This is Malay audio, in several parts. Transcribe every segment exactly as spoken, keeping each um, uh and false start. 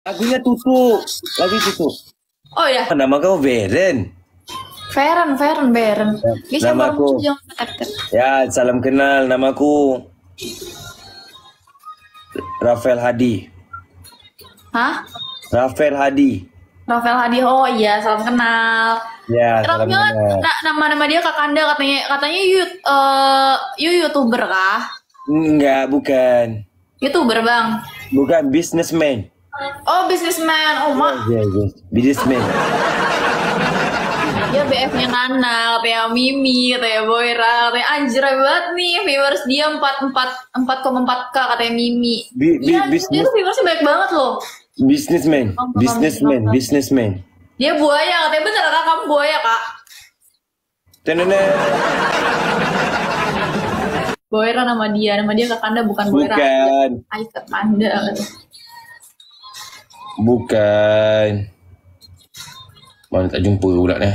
Lagunya tutup. Lagu tutup. Oh ya. Nama kau Beren. Feren, Feren, Beren. Bisa Nama aku. Ya, salam kenal. Namaku Rafael Hadi. Hah? Rafael Hadi. Rafael Hadi. Oh iya, salam kenal. Ya, salam Kenal. kenal. Nama-nama dia Kakanda katanya katanya you uh, you YouTuber kah? Enggak, bukan. YouTuber, Bang. Bukan, businessman. Oh, businessman. Oh, mak. Yes, yes, yes. Businessman. Dia B F-nya Nana, katanya Mimi, katanya Boyra, katanya anjir banget nih viewers dia empat koma empat k katanya Mimi. Bi bi ya, business. dia tuh viewersnya banyak banget loh. Businessman, businessman, businessman. Dia buaya, katanya bener kak, kamu buaya kak? Tenene. Boyra nama dia, nama dia Kakanda bukan Boyra. Bukan. Ayo Kakanda. Bukan. Mana tak jumpa pula ni.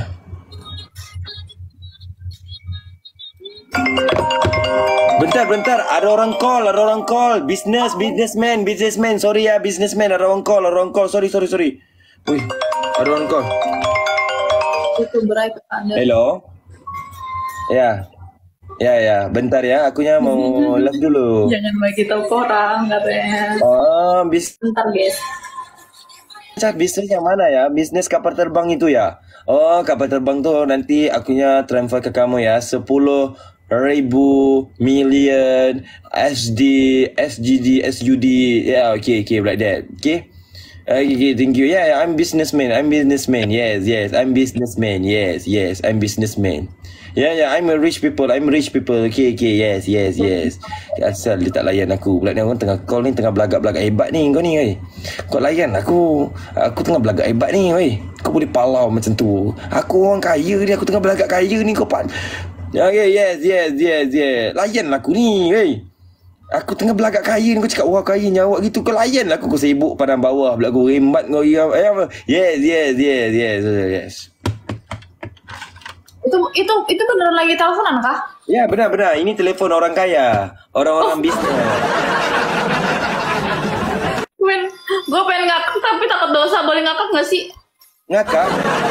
Bentar, bentar. Ada orang call, ada orang call. Business, businessman, businessman. Sorry ya, businessman. Ada orang call, ada orang call. Sorry, sorry, sorry. Wih, ada orang call. Itu berai Kakanda. Hello. Ya. Ya, ya. Bentar ya. Akunya mau live dulu. Jangan bagi tahu ke orang katanya. Oh, bis. Bentar guys. Bisnis yang mana ya? Bisnis kapal terbang itu ya? Oh, kapal terbang tuh nanti akunya transfer ke kamu ya. Sepuluh ribu million S D, S G D, S U D. Yeah, okay, okay, like that. Okay? Okay, okay, thank you. Yeah, yeah, I'm businessman. I'm businessman. Yes, yes, I'm businessman. Yes, yes, I'm businessman. Yeah, yeah, I'm a rich people. I'm rich people. Okay, okay, yes, yes, yes. Asal dia tak layan aku. Pula ni orang tengah call ni, tengah belagak-belagak hebat ni kau ni, oi. Kau layan aku. Aku tengah belagak hebat ni, oi. Kau boleh palau macam tu. Aku orang kaya ni, aku tengah belagak kaya ni kau pan. Okay, yes, yes, yes, yes. Layan aku ni, oi. Aku tengah belagak kaya ni, kau cakap wah kaya nyawa gitu. Kau layan aku, kau sibuk padang bawah pula kau rembat kau. Yes, yes, yes, yes, yes. Itu itu itu beneran lagi teleponan kah? Ya benar benar. Ini telefon orang kaya, orang-orang oh. bisnis. Men, gue pengen ngakak tapi takut dosa. Boleh ngakak nggak sih? Ngakak?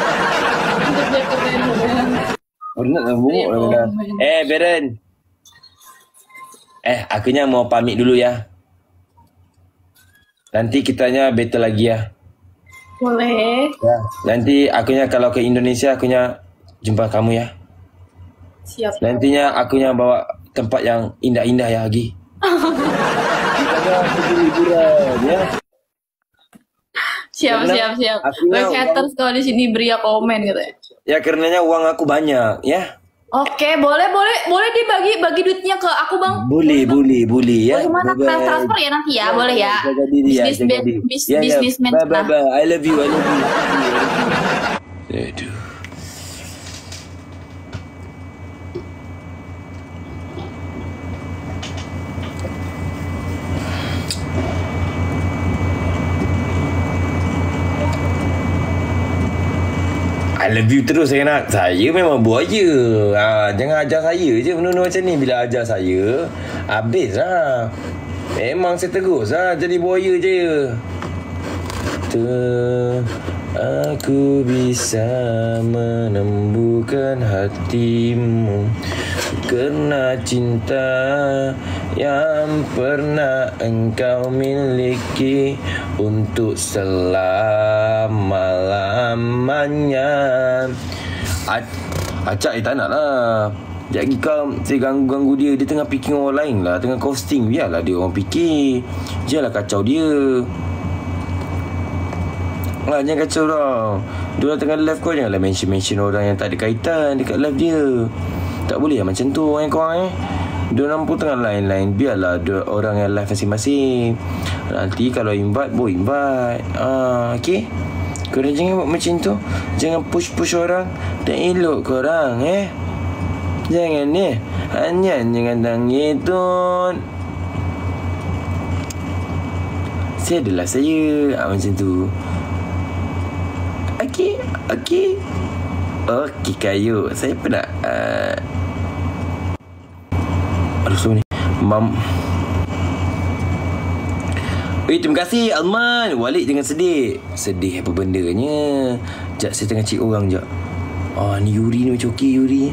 Benar lah bunguk lah. Eh Beren. Eh akunya mau pamit dulu ya. Nanti kitanya battle lagi ya. Boleh. Ya. Nanti akunya kalau ke Indonesia akunya jumpa kamu ya. Siap. Nantinya akunya bawa tempat yang indah-indah ya lagi. Ya. Siap, karena siap, siap. Baik haters kalau di sini beri ya komen gitu ya. Ya karenanya uang aku banyak ya. Oke, boleh, boleh, boleh dibagi bagi duitnya ke aku bang. Boleh, boleh, boleh ya. Boleh mana transfer ya nanti ya, boleh ya. Bisnis, bisnis, bisnismen. Bye, bye, bye. I love you, I love you. Aduh. I love you terus saya nak. Saya memang buaya. Ha, jangan ajar saya je benda-benda macam ni. Bila ajar saya, habis lah. Memang saya terus lah jadi buaya je. Tuh, aku bisa menembuhkan hatimu karena cinta yang pernah engkau miliki untuk selama-lamanya. Acak eh tak nak lah. Jadi kau saya ganggu-ganggu dia. Dia tengah fikir orang lain lah. Tengah costing. Biarlah dia orang fikir. Janganlah kacau dia. Lah, jangan kacau tau. Dia orang tengah live kau, janganlah mention-mention orang yang tak ada kaitan dekat live dia. Tak boleh lah macam tu orang korang eh. Dia orang pun tengah lain-lain. Biarlah dia orang yang live masing-masing. Nanti kalau invite, boleh invite. Ah, okay. Korang jangan buat macam tu. Jangan push-push orang. Tak elok korang eh. Jangan ni. Hanya jangan tangis tu. Saya adalah saya. Ah, macam tu. Okey, okey. Okey kayu. Saya pernah uh... Aduh so ni Mam Eh, terima kasih Alman. Walid jangan sedih. Sedih apa bendanya. Sekejap saya tengah cek orang sekejap. Ah, ni Yuri ni macam okey Yuri.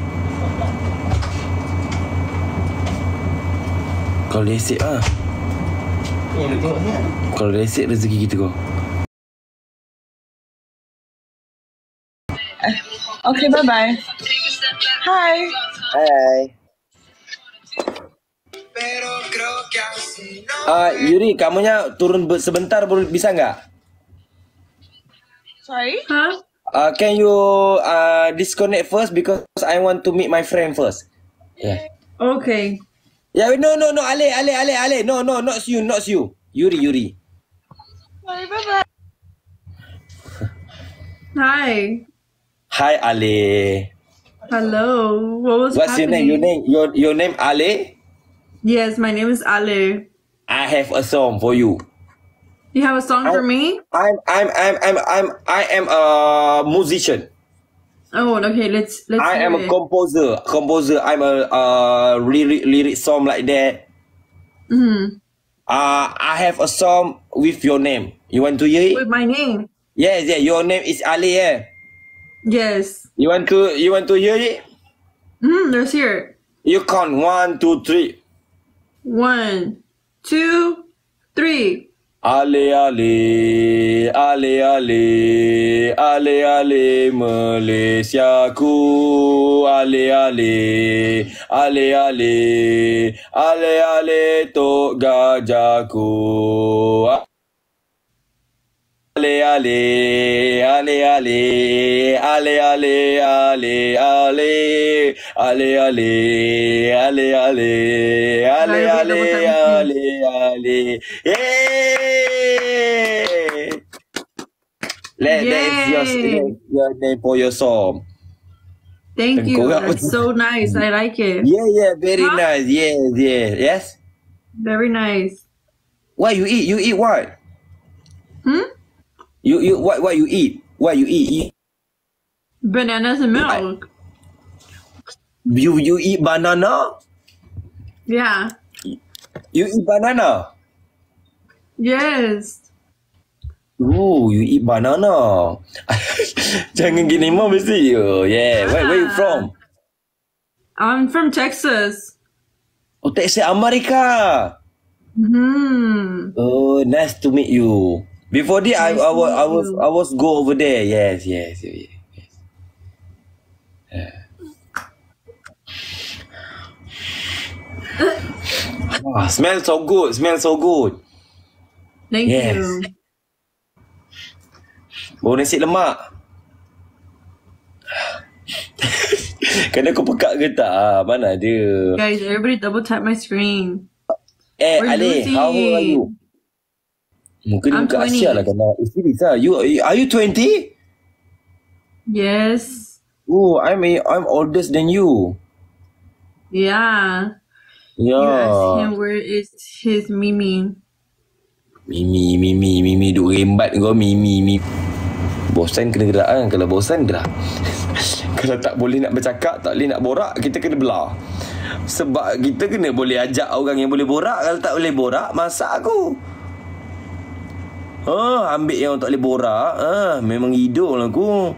Kalau resek ah. Eh, lu tengok ni. Kalau resek rezeki kita kau. Okay, bye-bye. Hi. Hai. Ah, uh, Yuri, kamunya turun be- sebentar boleh bisa enggak? Sorry? Huh? Uh, can you uh, disconnect first because I want to meet my friend first. Yeah. Okay. Yeah, no, no, no, Ale, Ale, Ale, Ale, no, no, not you, not you. Yuri, Yuri. Sorry, bye-bye. Hi. Hi, Ale. Hello. What was What's your name? happening? Your name, your your name, Ale? Yes, my name is Ale. I have a song for you. You have a song I- for me? I'm, I'm, I'm, I'm, I'm, I am a musician. Oh, okay. Let's let's I hear am a it. composer. Composer. I'm a uh, lyric, lyric song like that. Mhm. Uh, I have a song with your name. You want to hear it? With my name. Yes, yeah. Your name is Ali, yeah. Yes. You want to, you want to hear it? Hmm. Let's hear it. You count one, two, three. One, two, three. Ale, ale, ale, ale, ale, ale, Malaysiaku. Ale, ale, ale, ale, ale, ale, tok gajahku. Ale, ale, ale, ale, ale, ale, ale, ale, ale, ale, ale, ale, ale, ale, ale, ale, yay! Let that is your, Yay! your name for your song. Thank you. Tengkorak. That's so nice. I like it. Yeah, yeah, very Huh? nice. Yes, yes, yes. Very nice. What you eat? You eat what? Hmm? You you what what you eat? What you eat? eat? Bananas and milk. You you eat banana? Yeah. You eat banana? Yes. Oh, you eat banana. Jangan gini mau mesti you. Yeah. Where where you from? I'm from Texas. Oh, Texas, America. Hmm. Oh, nice to meet you. Before this, I Nice I to was I meet was you. I was go over there. Yes, yes, yes. yes. Yeah. Ah, smell so good. Smell so good. Thank Yes. you. Bau nasi lemak. Kena kau pekak ke tak? Ah, mana ada. Guys, everybody double tap my screen. Eh, We're Ali, how old are you? Mungkin I'm muka twenty. Asia lah kena. Eh, serious lah. You, are you twenty? Yes. Oh, I'm a, I'm oldest than you. Yeah. You ask Yeah. him where is his Mimi. Mimi, Mimi, Mimi duk rembat kau, Mimi, Mimi. Bosan kena gerak kan? Kalau bosan gerak. Kalau tak boleh nak bercakap, tak boleh nak borak, kita kena belah. Sebab kita kena boleh ajak orang yang boleh borak. Kalau tak boleh borak, masak aku. Oh, ambil yang tak boleh borak. Ah, memang hidung lah aku.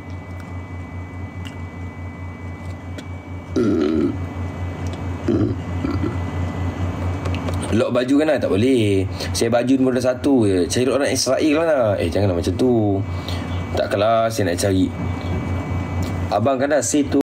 Lock baju kan lah, tak boleh. Saya baju nombor satu je. Cari orang Israel lah. Eh, janganlah macam tu. Takkanlah saya nak cari. Abang kan dah say tu.